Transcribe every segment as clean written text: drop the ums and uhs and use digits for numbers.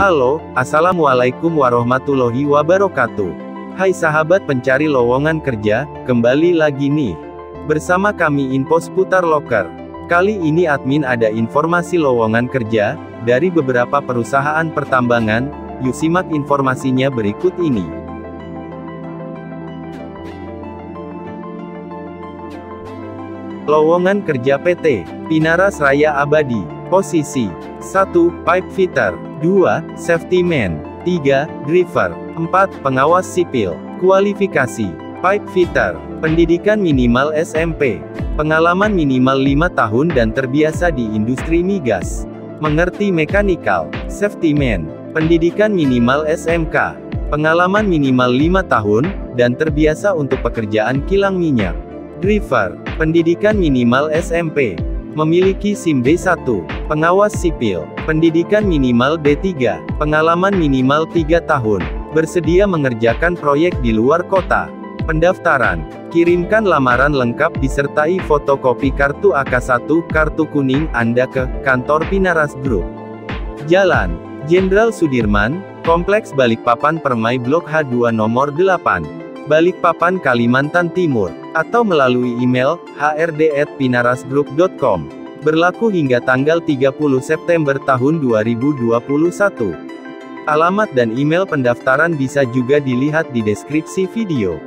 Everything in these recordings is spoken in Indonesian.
Halo, Assalamualaikum warahmatullahi wabarakatuh. Hai sahabat pencari lowongan kerja, kembali lagi nih. Bersama kami Info Seputar Loker. Kali ini admin ada informasi lowongan kerja, dari beberapa perusahaan pertambangan, yuk simak informasinya berikut ini. Lowongan kerja PT Pinaras Raya Abadi. Posisi 1. Pipe fitter, 2. Safety man, 3. Driver, 4. Pengawas sipil. Kualifikasi pipe fitter, pendidikan minimal SMP, pengalaman minimal 5 tahun dan terbiasa di industri migas, mengerti mekanikal. Safety man, pendidikan minimal SMK, pengalaman minimal 5 tahun, dan terbiasa untuk pekerjaan kilang minyak. Driver, pendidikan minimal SMP, memiliki SIM B1, pengawas sipil, pendidikan minimal D3, pengalaman minimal 3 tahun, bersedia mengerjakan proyek di luar kota. Pendaftaran, kirimkan lamaran lengkap disertai fotokopi kartu AK1, kartu kuning Anda ke kantor Pinaras Group. Jalan Jenderal Sudirman, Kompleks Balikpapan Permai Blok H2 nomor 8, Balikpapan, Kalimantan Timur, atau melalui email hrd@pinarasgroup.com. Berlaku hingga tanggal 30 September tahun 2021. Alamat dan email pendaftaran bisa juga dilihat di deskripsi video.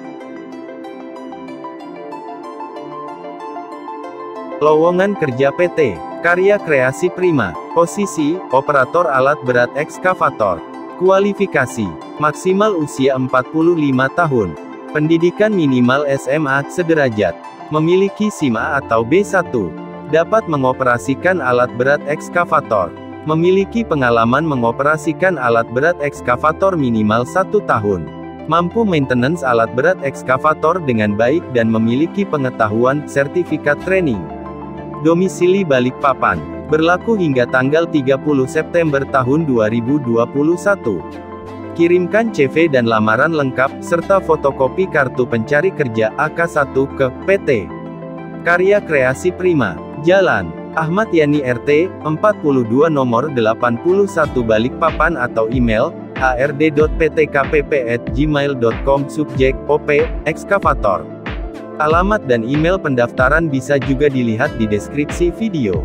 Lowongan kerja PT Karya Kreasi Prima. Posisi operator alat berat ekskavator. Kualifikasi maksimal usia 45 tahun. Pendidikan minimal SMA sederajat. Memiliki SIM A atau B1. Dapat mengoperasikan alat berat ekskavator. Memiliki pengalaman mengoperasikan alat berat ekskavator minimal 1 tahun. Mampu maintenance alat berat ekskavator dengan baik dan memiliki pengetahuan sertifikat training. Domisili Balikpapan. Berlaku hingga tanggal 30 September tahun 2021. Kirimkan CV dan lamaran lengkap, serta fotokopi kartu pencari kerja AK1 ke PT Karya Kreasi Prima. Jalan Ahmad Yani RT, 42 nomor 81 Balikpapan atau email hrd.ptkpp@gmail.com. Subjek OP ekskavator. Alamat dan email pendaftaran bisa juga dilihat di deskripsi video.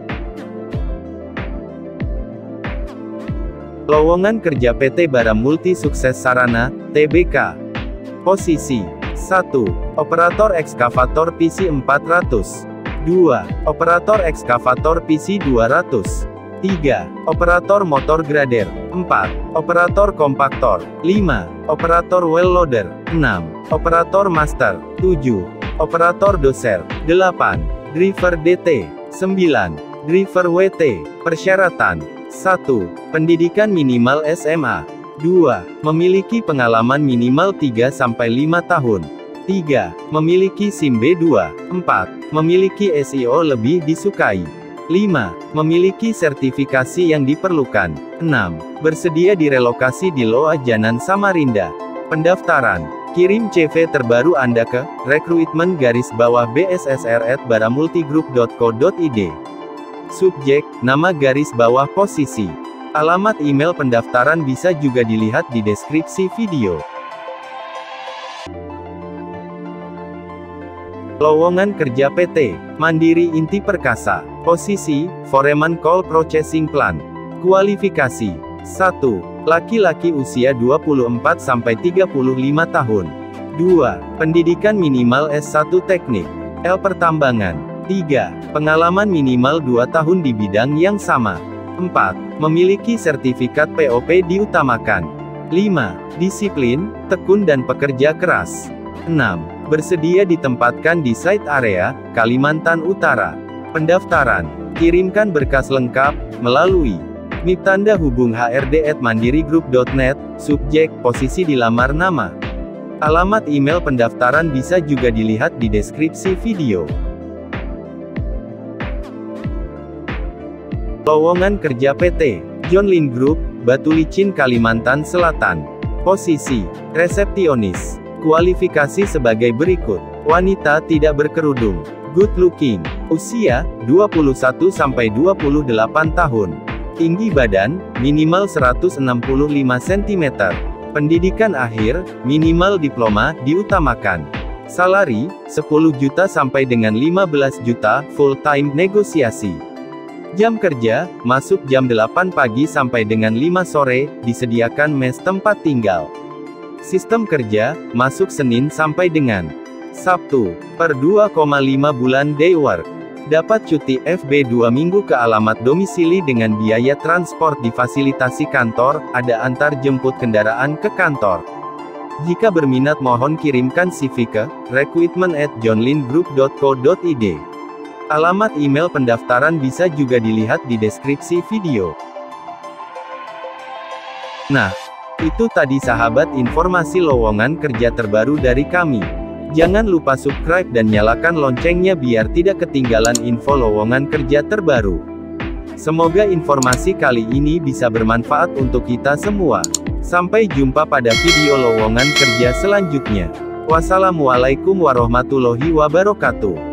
Lowongan kerja PT Bara Multi Sukses Sarana, Tbk. Posisi 1. Operator ekskavator PC 400, 2. Operator ekskavator PC 200, 3. Operator motor grader, 4. Operator kompaktor, 5. Operator well loader, 6. Operator master, 7. Operator doser, 8. Driver DT, 9. Driver WT. Persyaratan 1. Pendidikan minimal SMA. 2. Memiliki pengalaman minimal 3-5 tahun. 3. Memiliki SIM B2. 4. Memiliki SEO lebih disukai. 5. Memiliki sertifikasi yang diperlukan. 6. Bersedia direlokasi di Loa Janan Samarinda. Pendaftaran. Kirim CV terbaru Anda ke recruitment_bssr@baramultigroup.co.id. Subjek, nama posisi. Alamat email pendaftaran bisa juga dilihat di deskripsi video. Lowongan kerja PT Mandiri Inti Perkasa. Posisi foreman coal processing plant. Kualifikasi 1. Laki-laki usia 24-35 tahun. 2. Pendidikan minimal S1 teknik L pertambangan. 3. Pengalaman minimal 2 tahun di bidang yang sama. 4. Memiliki sertifikat POP diutamakan. 5. Disiplin, tekun dan pekerja keras. 6. Bersedia ditempatkan di site area Kalimantan Utara. Pendaftaran. Kirimkan berkas lengkap melalui NIP tanda hubung hrd@mandirigroup.net. Subjek, posisi dilamar nama. Alamat email pendaftaran bisa juga dilihat di deskripsi video. Lowongan kerja PT John Lin Group, Batu Licin Kalimantan Selatan. Posisi resepsionis. Kualifikasi sebagai berikut. Wanita tidak berkerudung. Good looking. Usia 21-28 tahun. Tinggi badan, minimal 165 cm. Pendidikan akhir, minimal diploma, diutamakan. Salari, 10 juta sampai dengan 15 juta, full time, negosiasi. Jam kerja, masuk jam 8 pagi sampai dengan 5 sore, disediakan mes tempat tinggal. Sistem kerja, masuk Senin sampai dengan Sabtu, per 2,5 bulan day work. Dapat cuti FB 2 minggu ke alamat domisili dengan biaya transport difasilitasi kantor, ada antar jemput kendaraan ke kantor. Jika berminat mohon kirimkan CV ke recruitment@johnlingroup.co.id. Alamat email pendaftaran bisa juga dilihat di deskripsi video. Nah, itu tadi sahabat informasi lowongan kerja terbaru dari kami. Jangan lupa subscribe dan nyalakan loncengnya biar tidak ketinggalan info lowongan kerja terbaru. Semoga informasi kali ini bisa bermanfaat untuk kita semua. Sampai jumpa pada video lowongan kerja selanjutnya. Wassalamualaikum warahmatullahi wabarakatuh.